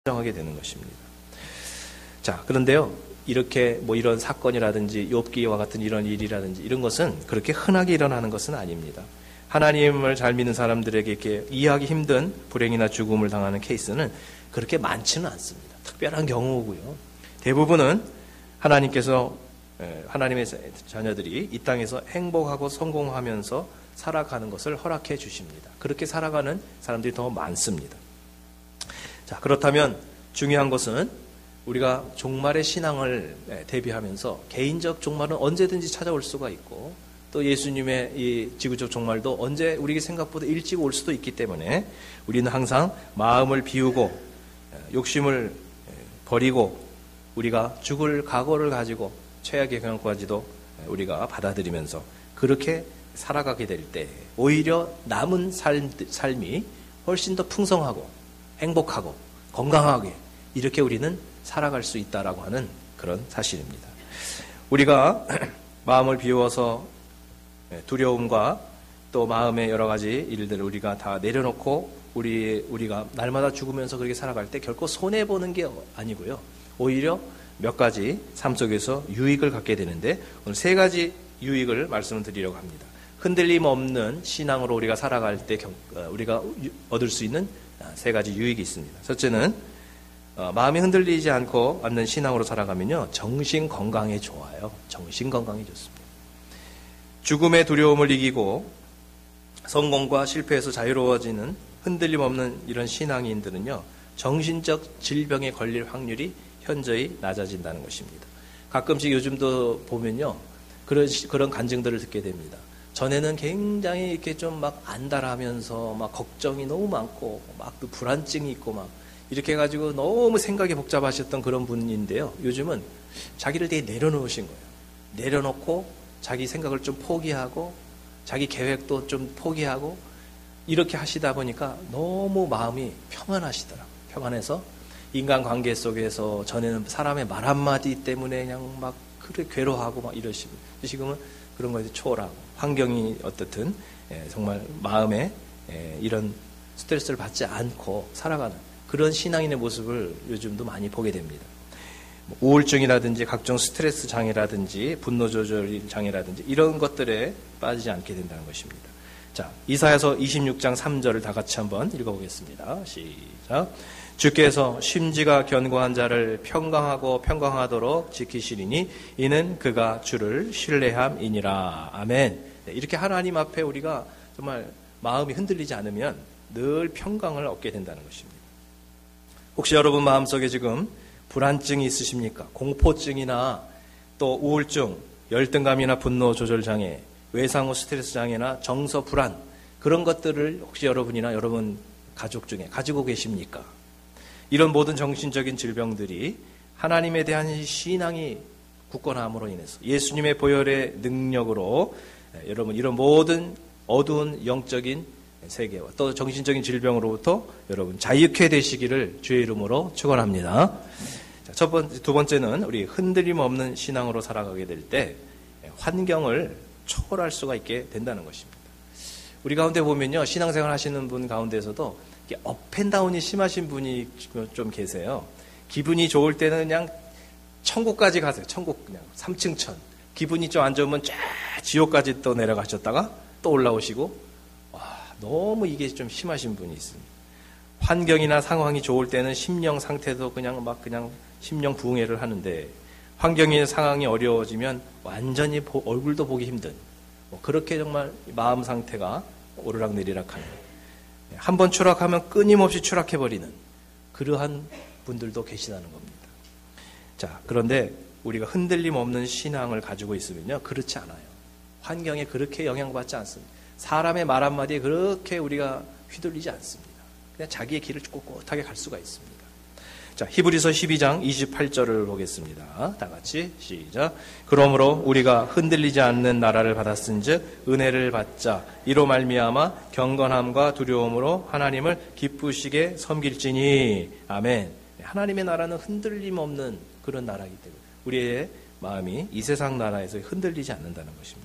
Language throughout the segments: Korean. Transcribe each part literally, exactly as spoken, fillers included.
정하게 되는 것입니다. 자, 그런데요, 이렇게 뭐 이런 사건이라든지 욥기와 같은 이런 일이라든지 이런 것은 그렇게 흔하게 일어나는 것은 아닙니다. 하나님을 잘 믿는 사람들에게 이렇게 이해하기 힘든 불행이나 죽음을 당하는 케이스는 그렇게 많지는 않습니다. 특별한 경우고요. 대부분은 하나님께서 하나님의 자녀들이 이 땅에서 행복하고 성공하면서 살아가는 것을 허락해 주십니다. 그렇게 살아가는 사람들이 더 많습니다. 자, 그렇다면 중요한 것은 우리가 종말의 신앙을 대비하면서 개인적 종말은 언제든지 찾아올 수가 있고 또 예수님의 이 지구적 종말도 언제 우리에게 생각보다 일찍 올 수도 있기 때문에 우리는 항상 마음을 비우고 욕심을 버리고 우리가 죽을 각오를 가지고 최악의 경우까지도 우리가 받아들이면서 그렇게 살아가게 될 때 오히려 남은 삶, 삶이 훨씬 더 풍성하고 행복하고 건강하게 이렇게 우리는 살아갈 수 있다라고 하는 그런 사실입니다. 우리가 마음을 비워서 두려움과 또 마음의 여러 가지 일들을 우리가 다 내려놓고 우리, 우리가 날마다 죽으면서 그렇게 살아갈 때 결코 손해보는 게 아니고요. 오히려 몇 가지 삶 속에서 유익을 갖게 되는데 오늘 세 가지 유익을 말씀을 드리려고 합니다. 흔들림 없는 신앙으로 우리가 살아갈 때 우리가 얻을 수 있는 세 가지 유익이 있습니다. 첫째는 마음이 흔들리지 않고 않는 신앙으로 살아가면요, 정신 건강에 좋아요. 정신 건강에 좋습니다. 죽음의 두려움을 이기고 성공과 실패에서 자유로워지는 흔들림 없는 이런 신앙인들은요, 정신적 질병에 걸릴 확률이 현저히 낮아진다는 것입니다. 가끔씩 요즘도 보면요, 그런 그런 간증들을 듣게 됩니다. 전에는 굉장히 이렇게 좀 막 안달하면서 막 걱정이 너무 많고 막 또 불안증이 있고 막 이렇게 해가지고 너무 생각이 복잡하셨던 그런 분인데요. 요즘은 자기를 되게 내려놓으신 거예요. 내려놓고 자기 생각을 좀 포기하고 자기 계획도 좀 포기하고 이렇게 하시다 보니까 너무 마음이 평안하시더라고요. 평안해서 인간관계 속에서 전에는 사람의 말 한마디 때문에 그냥 막 그렇게 괴로워하고 막 이러시고 지금은 그런 것이 초월하고 환경이 어떻든 정말 마음에 이런 스트레스를 받지 않고 살아가는 그런 신앙인의 모습을 요즘도 많이 보게 됩니다. 우울증이라든지 각종 스트레스 장애라든지 분노 조절 장애라든지 이런 것들에 빠지지 않게 된다는 것입니다. 자, 이사야서 이십육 장 삼 절을 다 같이 한번 읽어보겠습니다. 시작. 주께서 심지가 견고한 자를 평강하고 평강하도록 지키시리니 이는 그가 주를 신뢰함이니라. 아멘. 네, 이렇게 하나님 앞에 우리가 정말 마음이 흔들리지 않으면 늘 평강을 얻게 된다는 것입니다. 혹시 여러분 마음속에 지금 불안증이 있으십니까? 공포증이나 또 우울증, 열등감이나 분노 조절 장애, 외상후 스트레스 장애나 정서 불안 그런 것들을 혹시 여러분이나 여러분 가족 중에 가지고 계십니까? 이런 모든 정신적인 질병들이 하나님에 대한 신앙이 굳건함으로 인해서 예수님의 보혈의 능력으로 여러분 이런 모든 어두운 영적인 세계와 또 정신적인 질병으로부터 여러분 자유케 되시기를 주의 이름으로 축원합니다. 첫 번째, 두 번째는 우리 흔들림 없는 신앙으로 살아가게 될 때 환경을 초월할 수가 있게 된다는 것입니다. 우리 가운데 보면요, 신앙생활 하시는 분 가운데서도 업앤다운이 심하신 분이 좀 계세요. 기분이 좋을 때는 그냥 천국까지 가세요. 천국 그냥 삼 층 천. 기분이 좀 안 좋으면 쫙 지옥까지 또 내려가셨다가 또 올라오시고 와, 너무 이게 좀 심하신 분이 있습니다. 환경이나 상황이 좋을 때는 심령 상태도 그냥 막 그냥 심령 부흥회를 하는데 환경이나 상황이 어려워지면 완전히 보, 얼굴도 보기 힘든 뭐 그렇게 정말 마음 상태가 오르락내리락 하는 한번 추락하면 끊임없이 추락해버리는 그러한 분들도 계시다는 겁니다. 자, 그런데 우리가 흔들림 없는 신앙을 가지고 있으면요, 그렇지 않아요. 환경에 그렇게 영향받지 않습니다. 사람의 말 한마디에 그렇게 우리가 휘둘리지 않습니다. 그냥 자기의 길을 꼿꼿하게 갈 수가 있습니다. 자, 히브리서 십이 장 이십팔 절을 보겠습니다. 다 같이 시작. 그러므로 우리가 흔들리지 않는 나라를 받았은즉 은혜를 받자. 이로 말미암아 경건함과 두려움으로 하나님을 기쁘시게 섬길지니. 아멘. 하나님의 나라는 흔들림 없는 그런 나라이기 때문에 우리의 마음이 이 세상 나라에서 흔들리지 않는다는 것입니다.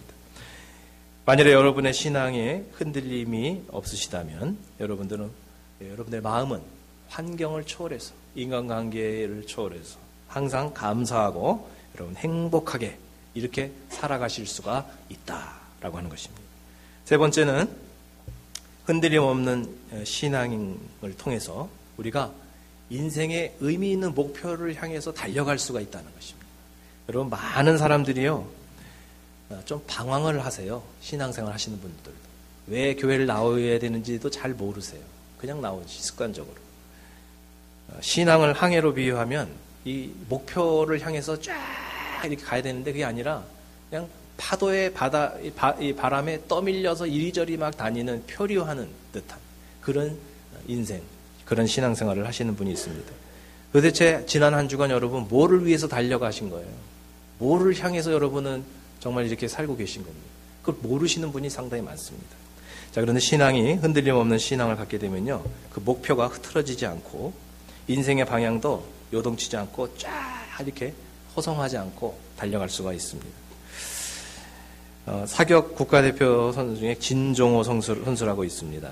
만일에 여러분의 신앙에 흔들림이 없으시다면 여러분들은 여러분의 마음은 환경을 초월해서 인간관계를 초월해서 항상 감사하고 여러분 행복하게 이렇게 살아가실 수가 있다라고 하는 것입니다. 세 번째는 흔들림 없는 신앙을 통해서 우리가 인생의 의미 있는 목표를 향해서 달려갈 수가 있다는 것입니다. 여러분 많은 사람들이요 좀 방황을 하세요. 신앙생활 하시는 분들도 왜 교회를 나와야 되는지도 잘 모르세요. 그냥 나오지 습관적으로. 신앙을 항해로 비유하면 이 목표를 향해서 쫙 이렇게 가야 되는데 그게 아니라 그냥 파도에 바다 이, 바, 이 바람에 떠밀려서 이리저리 막 다니는 표류하는 듯한 그런 인생, 그런 신앙생활을 하시는 분이 있습니다. 도대체 지난 한 주간 여러분 뭐를 위해서 달려가신 거예요? 뭐를 향해서 여러분은 정말 이렇게 살고 계신 겁니다. 그걸 모르시는 분이 상당히 많습니다. 자, 그런데 신앙이 흔들림 없는 신앙을 갖게 되면요, 그 목표가 흐트러지지 않고 인생의 방향도 요동치지 않고 쫙 이렇게 호성하지 않고 달려갈 수가 있습니다. 어, 사격 국가대표 선수 중에 진종호 선수, 선수라고 있습니다.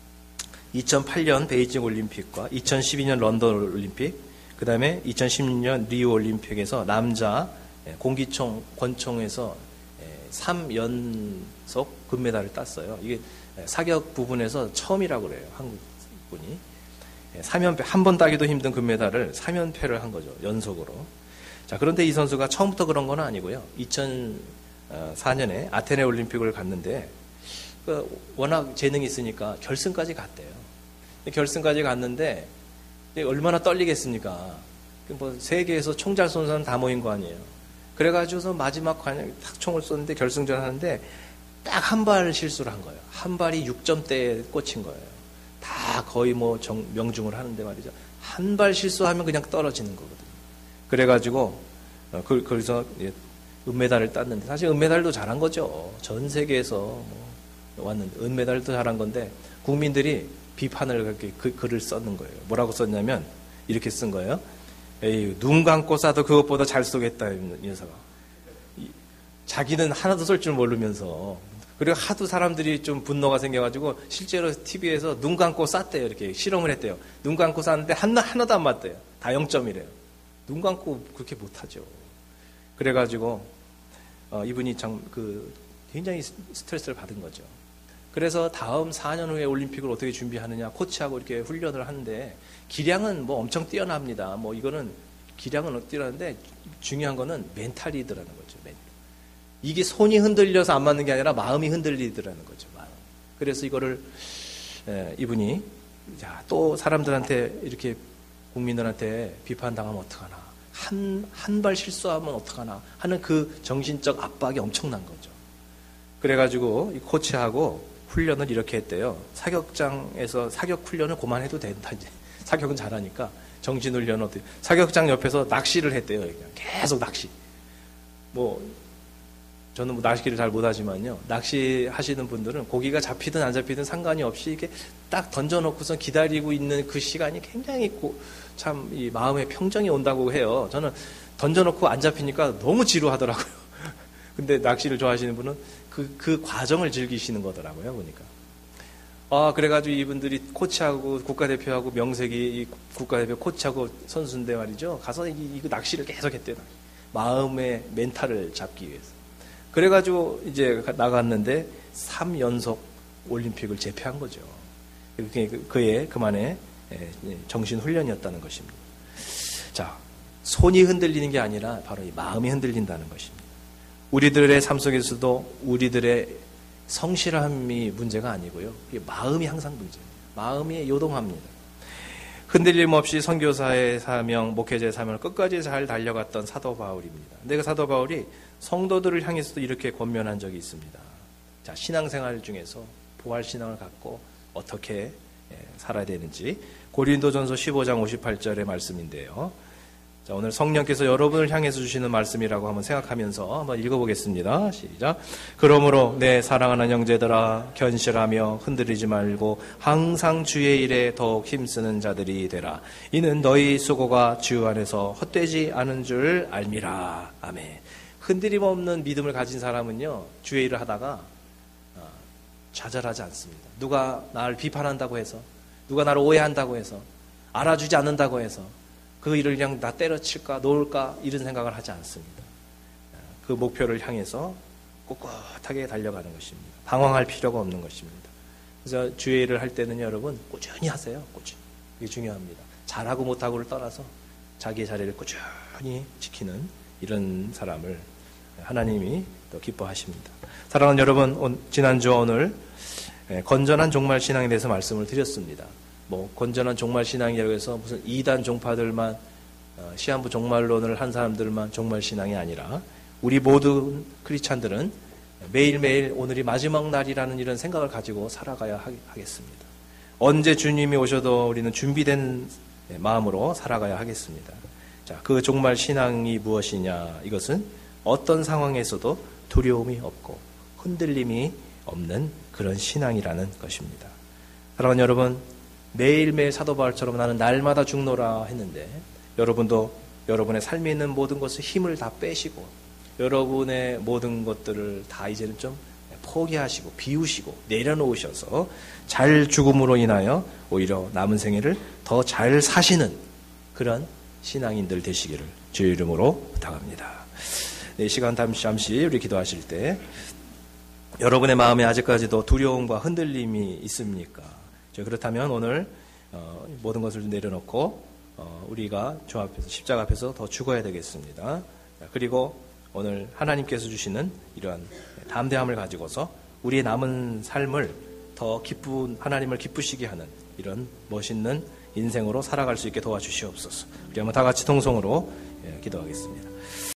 이천팔 년 베이징 올림픽과 이천십이 년 런던 올림픽, 그 다음에 이천십 년 리우 올림픽에서 남자 공기총, 권총에서 삼 연속 금메달을 땄어요. 이게 사격 부분에서 처음이라고 그래요. 한국분이. 삼 연패, 한 번 따기도 힘든 금메달을 삼 연패를 한 거죠. 연속으로. 자, 그런데 이 선수가 처음부터 그런 건 아니고요. 이천사 년에 아테네 올림픽을 갔는데 그 워낙 재능이 있으니까 결승까지 갔대요. 결승까지 갔는데 얼마나 떨리겠습니까? 뭐 세계에서 총잘 쏜 사람 다 모인 거 아니에요. 그래가지고서 마지막 관에 탁 총을 쏘는데 결승전 하는데 딱 한 발 실수를 한 거예요. 한 발이 육 점대에 꽂힌 거예요. 다 거의 뭐 정, 명중을 하는데 말이죠. 한 발 실수하면 그냥 떨어지는 거거든요. 그래가지고 어, 그, 거기서 예, 은메달을 땄는데 사실 은메달도 잘한 거죠. 전 세계에서 뭐 왔는데 은메달도 잘한 건데 국민들이 비판을 그렇게 그, 글을 썼는 거예요. 뭐라고 썼냐면 이렇게 쓴 거예요. 에이, 눈 감고 쏴도 그것보다 잘 쏘겠다, 이 녀석아. 자기는 하나도 쏠 줄 모르면서. 그리고 하도 사람들이 좀 분노가 생겨가지고 실제로 티비에서 눈 감고 쐈대요. 이렇게 실험을 했대요. 눈 감고 쐈는데 하나, 하나도 안 맞대요. 다 영 점이래요. 눈 감고 그렇게 못하죠. 그래가지고, 어, 이분이 참, 그, 굉장히 스트레스를 받은 거죠. 그래서 다음 사 년 후에 올림픽을 어떻게 준비하느냐, 코치하고 이렇게 훈련을 하는데, 기량은 뭐 엄청 뛰어납니다. 뭐 이거는 기량은 뛰어나는데, 중요한 거는 멘탈이더라는 거죠. 멘탈. 이게 손이 흔들려서 안 맞는 게 아니라 마음이 흔들리더라는 거죠. 마음. 그래서 이거를, 에, 이분이, 자, 또 사람들한테 이렇게 국민들한테 비판당하면 어떡하나. 한, 한 발 실수하면 어떡하나. 하는 그 정신적 압박이 엄청난 거죠. 그래가지고 이 코치하고 훈련을 이렇게 했대요. 사격장에서 사격 훈련을 그만해도 된다. 이제 사격은 잘하니까 정신훈련 어떻게 사격장 옆에서 낚시를 했대요. 그냥 계속 낚시. 뭐 저는 뭐 낚시를 잘 못하지만요. 낚시 하시는 분들은 고기가 잡히든 안 잡히든 상관이 없이 이렇게 딱 던져놓고서 기다리고 있는 그 시간이 굉장히 참 이 마음의 평정이 온다고 해요. 저는 던져놓고 안 잡히니까 너무 지루하더라고요. 근데 낚시를 좋아하시는 분은 그, 그 과정을 즐기시는 거더라고요, 보니까. 아, 그래가지고 이분들이 코치하고 국가대표하고 명색이 이 국가대표 코치하고 선수인데 말이죠. 가서 이, 이거 낚시를 계속 했대요. 마음의 멘탈을 잡기 위해서. 그래가지고 이제 나갔는데 삼 연속 올림픽을 제패한 거죠. 그게 그의 그만의 정신훈련이었다는 것입니다. 자, 손이 흔들리는 게 아니라 바로 이 마음이 흔들린다는 것입니다. 우리들의 삶 속에서도 우리들의 성실함이 문제가 아니고요. 마음이 항상 문제예요. 마음이 요동합니다. 흔들림 없이 선교사의 사명, 목회자의 사명을 끝까지 잘 달려갔던 사도 바울입니다. 근데 그 사도 바울이 성도들을 향해서도 이렇게 권면한 적이 있습니다. 자, 신앙생활 중에서 부활신앙을 갖고 어떻게 살아야 되는지 고린도전서 십오 장 오십팔 절의 말씀인데요. 자, 오늘 성령께서 여러분을 향해서 주시는 말씀이라고 한번 생각하면서 한번 읽어보겠습니다. 시작. 그러므로 내 사랑하는 형제들아 견실하며 흔들리지 말고 항상 주의 일에 더욱 힘쓰는 자들이 되라. 이는 너희 수고가 주 안에서 헛되지 않은 줄 알미라. 아멘. 흔들림 없는 믿음을 가진 사람은요, 주의 일을 하다가 좌절하지 않습니다. 누가 나를 비판한다고 해서, 누가 나를 오해한다고 해서, 알아주지 않는다고 해서 그 일을 그냥 나 때려칠까 놓을까 이런 생각을 하지 않습니다. 그 목표를 향해서 꿋꿋하게 달려가는 것입니다. 방황할 필요가 없는 것입니다. 그래서 주의 일을 할 때는 여러분 꾸준히 하세요. 꾸준히. 이게 중요합니다. 잘하고 못하고를 떠나서 자기의 자리를 꾸준히 지키는 이런 사람을 하나님이 또 기뻐하십니다. 사랑하는 여러분, 지난주와 오늘 건전한 종말 신앙에 대해서 말씀을 드렸습니다. 뭐 건전한 종말 신앙이라고 해서 무슨 이단 종파들만 시한부 종말론을 한 사람들만 종말 신앙이 아니라 우리 모든 크리스찬들은 매일매일 오늘이 마지막 날이라는 이런 생각을 가지고 살아가야 하겠습니다. 언제 주님이 오셔도 우리는 준비된 마음으로 살아가야 하겠습니다. 자, 그 종말 신앙이 무엇이냐? 이것은 어떤 상황에서도 두려움이 없고 흔들림이 없는 그런 신앙이라는 것입니다. 사랑하는 여러분, 매일매일 사도 바울처럼 나는 날마다 죽노라 했는데 여러분도 여러분의 삶에 있는 모든 것을 힘을 다 빼시고 여러분의 모든 것들을 다 이제는 좀 포기하시고 비우시고 내려놓으셔서 잘 죽음으로 인하여 오히려 남은 생애를 더 잘 사시는 그런 신앙인들 되시기를 주의 이름으로 부탁합니다. 네, 시간 잠시, 잠시 우리 기도하실 때 여러분의 마음에 아직까지도 두려움과 흔들림이 있습니까? 그렇다면 오늘 어, 모든 것을 내려놓고 어, 우리가 주 앞에서 십자가 앞에서 더 죽어야 되겠습니다. 그리고 오늘 하나님께서 주시는 이러한 담대함을 가지고서 우리의 남은 삶을 더 기쁜 하나님을 기쁘시게 하는 이런 멋있는 인생으로 살아갈 수 있게 도와주시옵소서. 우리 한번 다 같이 통성으로 기도하겠습니다.